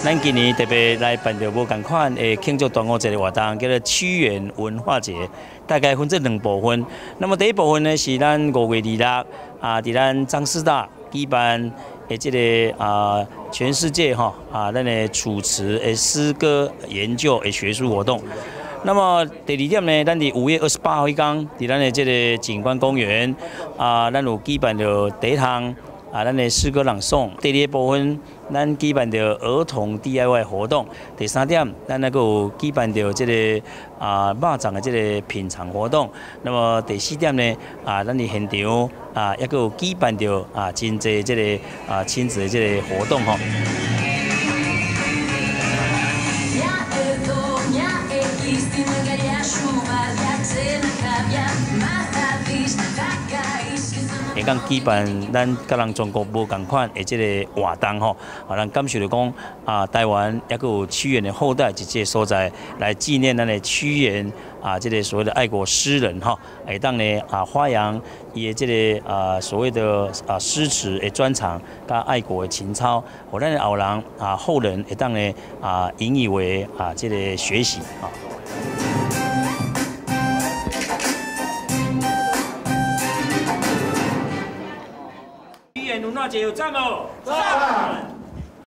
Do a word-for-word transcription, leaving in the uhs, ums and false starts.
咱今年特别来办着无共款诶庆祝端午节的活动，叫做屈原文化节，大概分这两部分。那么第一部分呢是咱五月二六啊，伫咱张师大举办诶这个啊全世界哈啊咱的楚辞诶诗歌研究诶学术活动。那么第二点呢，咱伫五月二十八号迄天，伫咱的这个景观公园啊，咱有举办着第一项。 啊，咱的诗歌朗诵，第二部分咱举办着儿童 D I Y 活动，第三点咱那个有举办着这个啊肉粽的这个品尝活动，那么第四点呢啊，咱的现场啊，也有举办着啊真侪这个啊亲子的这个活动吼。 会讲举办咱甲人中国无共款的这个活动吼，啊，咱感受着讲啊，台湾也有屈原的后代一个所在，来纪念咱的屈原啊，这个所谓的爱国诗人哈，会当呢啊发扬伊的这个啊所谓的啊诗词的专长，甲爱国的情操，互咱的后人啊后人会当呢啊引以为啊这个学习啊。 屈原文化节有赞哦！赞！